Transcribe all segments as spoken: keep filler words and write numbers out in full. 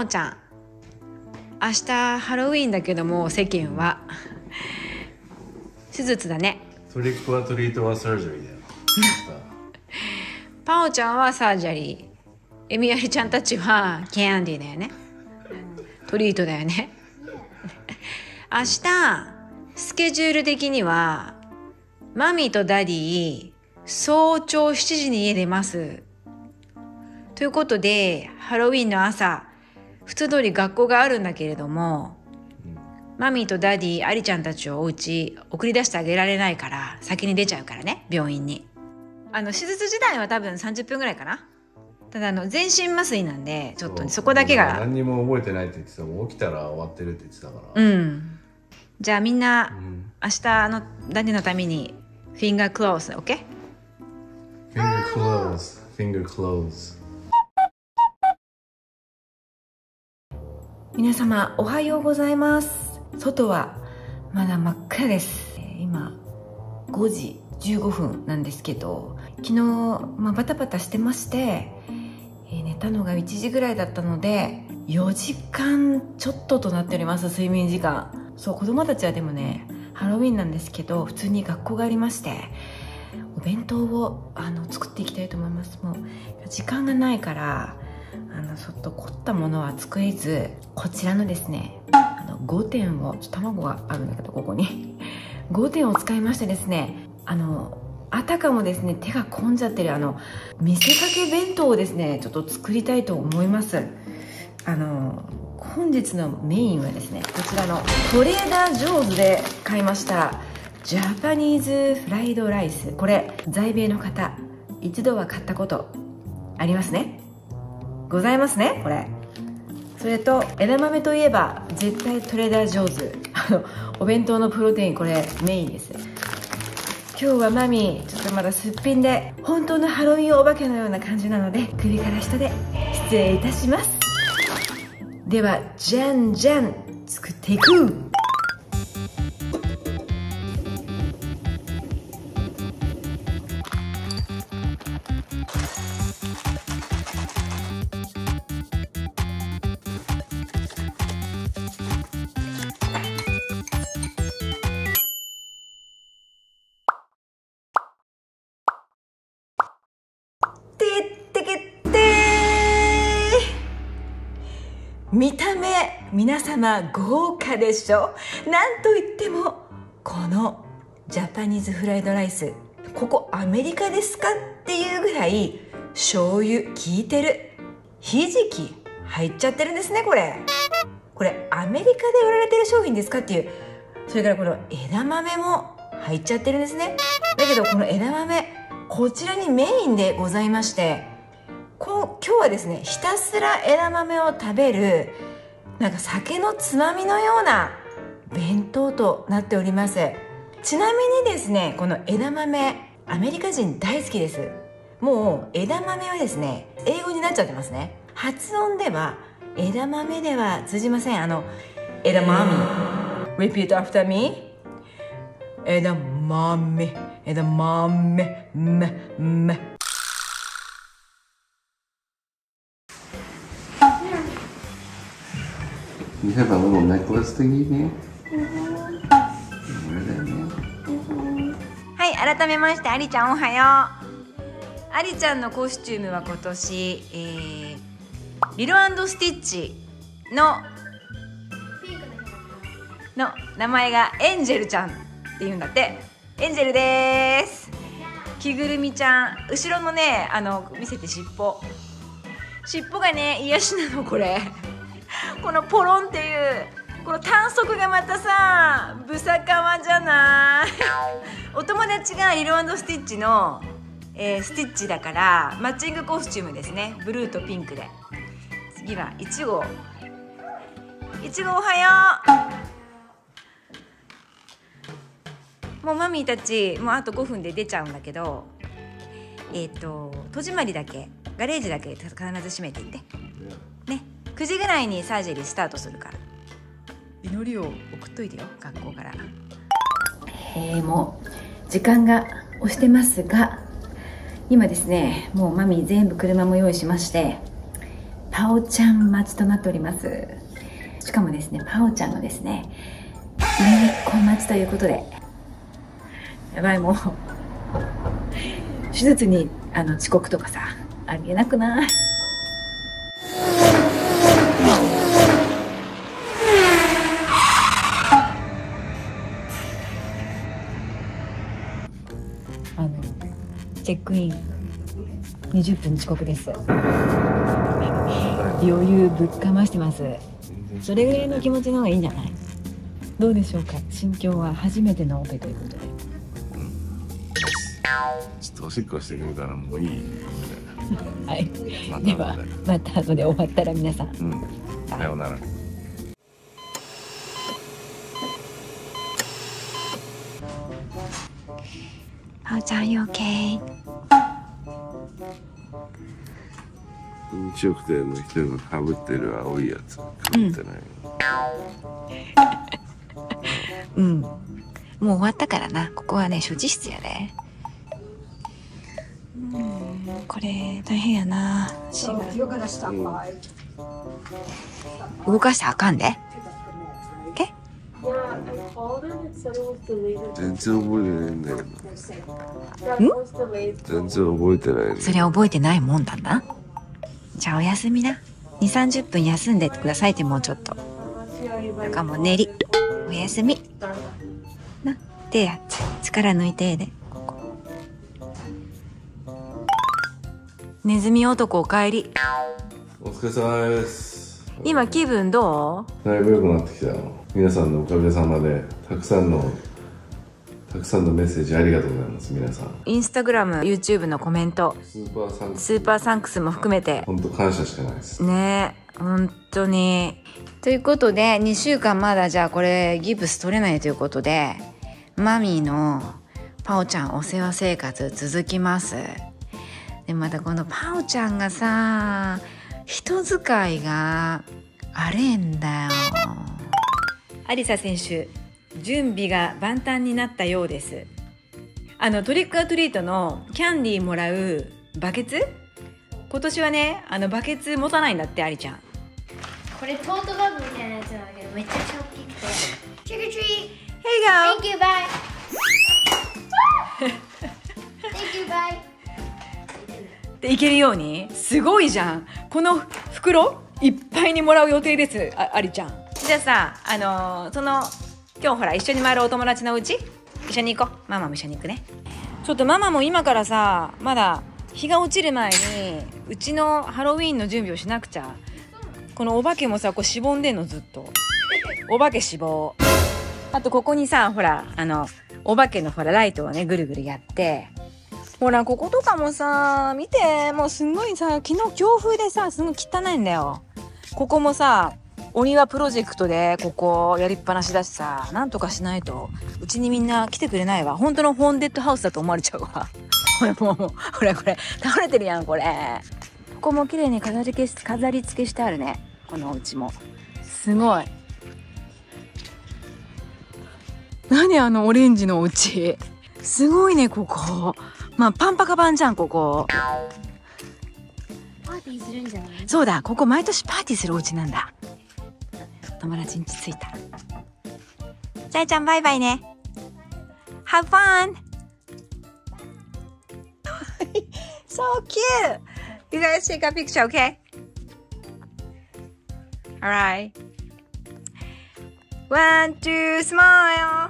オちゃん、明日ハロウィーンだけども世間は手術だね。 トリックはトリートはサージャリーだよ。 パオちゃんはサージャリー、エミヤリちゃんたちはキャンディーだよね。トリートだよね。明日スケジュール的にはマミーとダディ早朝しちじに家出ますということで、ハロウィンの朝普通通り学校があるんだけれども、うん、マミーとダディアリちゃんたちをお家送り出してあげられないから先に出ちゃうからね、病院に。あの手術自体は多分さんじゅっぷんぐらいかな。ただあの全身麻酔なんでちょっと、ね、そこだけが何にも覚えてないって言ってた。もう起きたら終わってるって言ってたから。 うん。じゃあみんな、うん、明日のダディのためにフィンガークローズ、オッケー？ フィンガークローズ、フィンガークローズ。 皆様おはようございます。外はまだ真っ暗です。今ごじじゅうごふんなんですけど、昨日、まあ、バタバタしてまして、えー、寝たのがいちじぐらいだったのでよじかんちょっととなっております、睡眠時間。そう、子供たちはでもねハロウィンなんですけど普通に学校がありまして、お弁当をあの作っていきたいと思います。もう時間がないからあのちょっと凝ったものは作れず、こちらのですねあのごてんを、ちょっと卵があるんだけどここにごてんを使いましてですね、あのあたかもですね手が込んじゃってるあの見せかけ弁当をですねちょっと作りたいと思います。あの本日のメインはですねこちらのトレーダージョーズで買いましたジャパニーズフライドライス。これ在米の方一度は買ったことありますね、ございますねこれ。それと枝豆といえば絶対トレーダージョーズ、あのお弁当のプロテイン、これメインです。今日はマミーちょっとまだすっぴんで本当のハロウィンお化けのような感じなので首から下で失礼いたします。ではじゃんじゃん作っていく。見た目皆様豪華でしょ。なんといってもこのジャパニーズフライドライス、ここアメリカですかっていうぐらい醤油効いてる。ひじき入っちゃってるんですね。これこれアメリカで売られてる商品ですかっていう。それからこの枝豆も入っちゃってるんですね。だけどこの枝豆こちらにメインでございまして、こ今日はですねひたすら枝豆を食べるなんか酒のつまみのような弁当となっております。ちなみにですねこの枝豆アメリカ人大好きです。もう枝豆はですね英語になっちゃってますね。発音では枝豆では通じません。あの枝豆 Repeat after me 枝豆枝豆めめ You have a little necklace thingy here? はい、改めましてアリちゃんおはよう。アリちゃんのコスチュームは今年、えー、リロ&スティッチのの名前がエンジェルちゃんっていうんだって。エンジェルです。着ぐるみちゃん、後ろのねあの見せて尻尾尻尾がね癒しなの。これこのポロンっていうこの短足がまたさブサカワじゃないお友達がリロ&スティッチの、えー、スティッチだからマッチングコスチュームですね。ブルーとピンクで。次はいちごいちごおはよう。もうマミーたちもうあとごふんで出ちゃうんだけど、えっと戸締まりだけガレージだけ必ず閉めていってね。くじぐらいにサージェリースタートするから祈りを送っといてよ、学校から。 えー、もう時間が押してますが、今ですねもうマミー全部車も用意しましてパオちゃん待ちとなっております。しかもですね、パオちゃんのですね、めいっ子待ちということで、やばい、もう手術にあの遅刻とかさ、ありえなくない？あのチェックインにじゅっぷん遅刻です。余裕ぶっかましてます。それぐらいの気持ちの方がいいんじゃない？どうでしょうか。心境は初めてのオペということで、 ちょっとおしっこしてくるからもういいはい、ではまた後で終わったら皆さん、 うん、さようなら。 パオちゃん、you okay？ 飲食店の人がかぶってる青いやつかぶってない、 うん、うん、もう終わったからな。ここはね、処置室やで。うん、これ大変やな。足が、うん、動かしたらあかんで。け全然覚えてないんだよな。全然覚えてない、ね、 それは覚えてないもんだな。じゃあおやすみな。に、さんじゅっぷん休んでくださいって。もうちょっとなんかもう寝り。おやすみな。手や力抜いてで。ここネズミ男おかえり。 お疲れ様です。 今気分どう？だいぶ良くなってきたよ。皆さんのおかげさまでたくさんのたくさんのメッセージありがとうございます。皆さんインスタグラム、YouTube のコメント、 スーパーサンクス、 スーパーサンクスも含めて本当感謝しかないですね。本当に。ということでにしゅうかんまだじゃあこれギプス取れないということで、マミーのパオちゃんお世話生活続きます。でまたこのパオちゃんがさ、人使いがあれんだよ。アリサ選手、準備が万端になったようです。あのトリックアトリートのキャンディーもらうバケツ、今年はね、あのバケツ持たないんだって。アリちゃん、 これトートバッグみたいなやつなんだけど、めっちゃ大きくて。Trick or treat! Here you go! Thank you, bye! Thank you, bye! でいけるように、すごいじゃん。この袋いっぱいにもらう予定です。 あ, ありちゃん、じゃあさ、あのー、その今日ほら一緒に回るお友達のうち一緒に行こう。ママも一緒に行くね。ちょっとママも今からさ、まだ日が落ちる前にうちのハロウィーンの準備をしなくちゃ。このお化けもさ、こうしぼんでんの、ずっとお化け死亡。あとここにさ、ほらあのお化けのほらライトをねぐるぐるやって、ほらこことかもさ見て、もうすんごいさ、昨日強風でさすごい汚いんだよ。ここもさお庭プロジェクトでここやりっぱなしだしさ、なんとかしないとうちにみんな来てくれないわ。本当のホーンデッドハウスだと思われちゃうわ。ほらもうほらこれ倒れてるやんこれ。ここも綺麗に飾り付け飾り付けしてあるね。このお家もすごい。何あのオレンジのお家、すごいねここ。まあパンパカパンじゃんここ。 パーティーするんじゃない？ そうだ、ここ毎年パーティーするお家なんだ。友達ん家着いた。ジャイちゃんバイバイね。Have fun! So cute! You guys take a picture, okay? Alright. One, two, smile!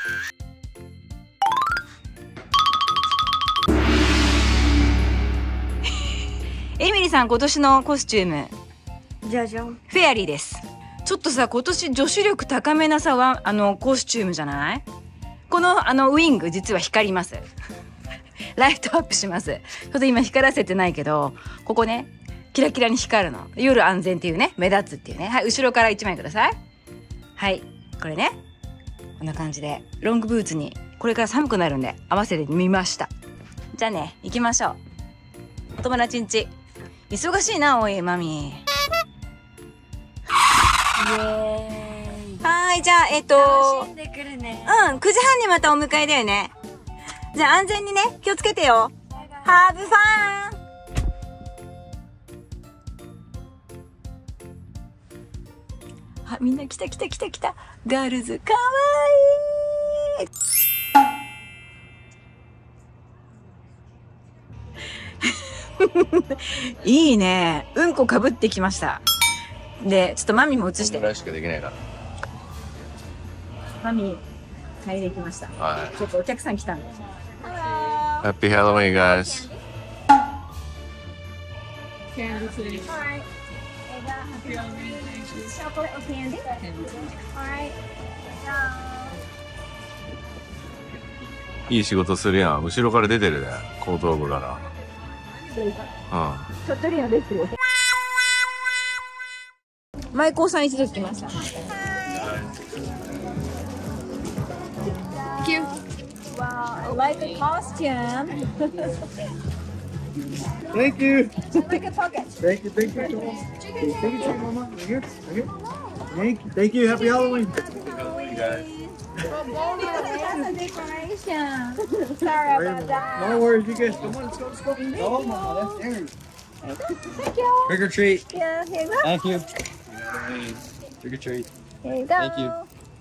エミリさん、今年のコスチュームじゃじゃん。 フェアリーです。ちょっとさ、今年女子力高めなさはあのコスチュームじゃない？このあのウィング実は光ります。ライトアップします。ちょっと今光らせてないけど、ここねキラキラに光るの。夜安全っていうね、目立つっていうね。はい、後ろからいちまいください。はい、これね、こんな感じでロングブーツにこれから寒くなるんで合わせてみました。じゃあね、行きましょう。お友達ん家。忙しいな、おいマミー。はい、じゃあえっと楽しんでくるね。 うん、くじはんにまたお迎えだよね。じゃあ安全にね、気をつけてよ。Have fun! あ、みんな来た来た来た来た。ガールズかわいいいいね。うんこかぶってきました。で、ちょっとマミも映して。 ぐらいしかできないから。 マミ、入りきました。 はい。 ちょっとお客さん来たんで。 Happy Halloween, guys. Alright. Chocolate or candy? Alright. いい仕事するやん。後ろから出てるね。後頭部から。うん。 ちょっとりのですよ。舞妓さん一度来ました。Thank you. Wow, I like the costume. Thank you. Like a pocket. Thank you. Thank you. Thank you, Thank you, Mama. Right here. Right here. Thank you. Thank you. Happy Halloween. That's a decoration. Sorry about that. No worries. You guys. Come on. Let's go. Let's go. Oh, Mama. That's Aaron. Thank you. Trick or treat. Yeah, here you go. Thank you. Trick or treat. Here you go. Thank you.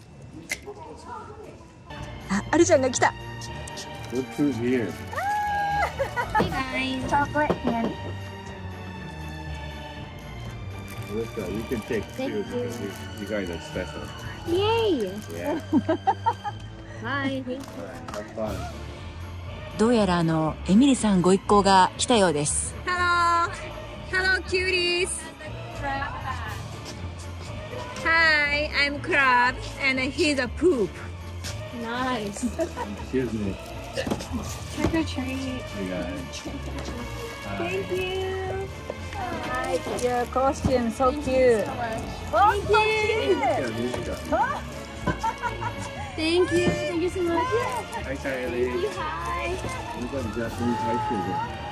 あ、あるちゃんが来た。 Look who's here. Hey guys. Chocolate candy. Melissa, you can take two because you, you guys are special. Yay. Yeah. Bye. Have fun. どうやらあのエミリさんご一行が来たようです。 Hello! Hello, cuties! Hi, I'm Crab, and he's a poop. Nice. Excuse me. Trick or treat. You guys. Thank you. Hi, your costume so cute. Thank you. Yeah, music up. Thank you. Thank you so much. Hi, Kylie. Thank you. Hi. Look like Japanese high school.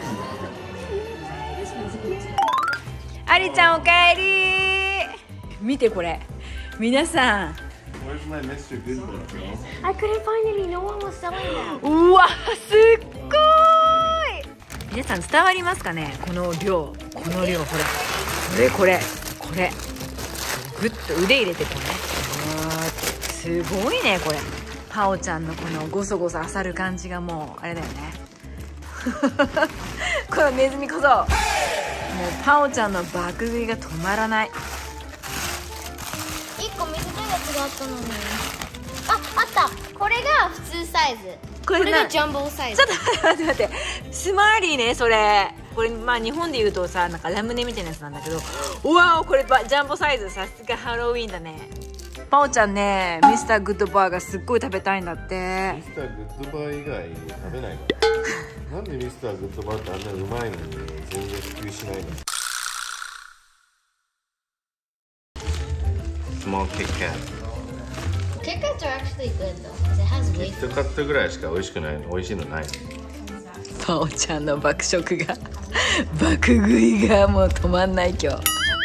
アリちゃんおかえり。見てこれ。皆さん。 Where's my Mister Good Boy, bro? I couldn't find any. No one was selling them. うわ、すっごい。皆さん伝わりますかね、この量。この量、ほら。これこれこれ。ぐっと腕入れてこうね。うわー、すごいねこれ。パオちゃんのこのゴソゴソ漁る感じがもうあれだよね。このネズミ小僧。もうパオちゃんの爆食いが止まらない。 一個短いやつがあったのに。あ、あった。これが普通サイズ。 これなこれがジャンボサイズ。 ちょっと待って待って、スマーリーねそれ。これまあ日本で言うとさ、なんかラムネみたいなやつなんだけど、うわー、これジャンボサイズ。さすがハロウィーンだね。パオちゃんね、ミスターグッドバーがすっごい食べたいんだって。 ミスターグッドバー以外食べないから。なんでミスターグッドバーってあんなうまいのに全然普及しないの？ Small Kit Kat. Kit Kats are actually good though, because it has キ weight. ットカットぐらいしか美味しくないの、美味しいのないの。 パオちゃんの爆食が爆食いがもう止まんない今日。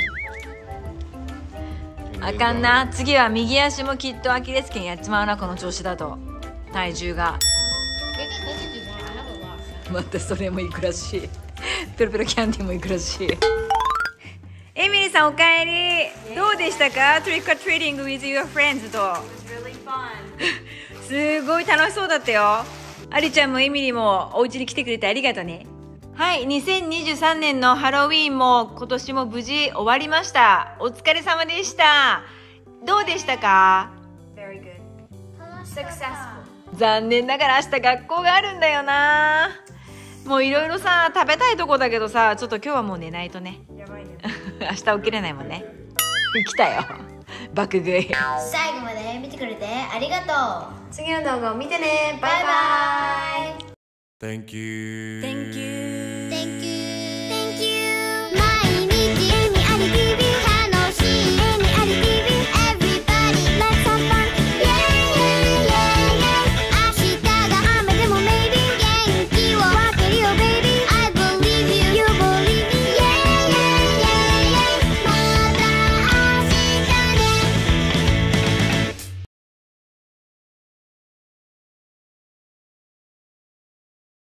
あかんな。次は右足もきっとアキレス腱やっちまうな、この調子だと。体重が They can, they can do more. I have a lot. またそれもいくらしい。ペロペロキャンディーもいくらしい。エミリーさんおかえり。どうでしたか？ Trick or treating with your friends と。すごい楽しそうだったよ。アリちゃんもエミリーもお家に来てくれてありがとうね。はい、にせんにじゅうさんねんのハロウィーンも今年も無事終わりました。お疲れ様でした。どうでしたか？ Very good. Successful. 残念ながら明日学校があるんだよな。もういろいろさ食べたいとこだけどさ、ちょっと今日はもう寝ないとね。やばいね。明日起きれないもんね。来たよ。爆食い。 最後まで見てくれてありがとう。次の動画を見てね。バイバイ。 Thank you. Thank you.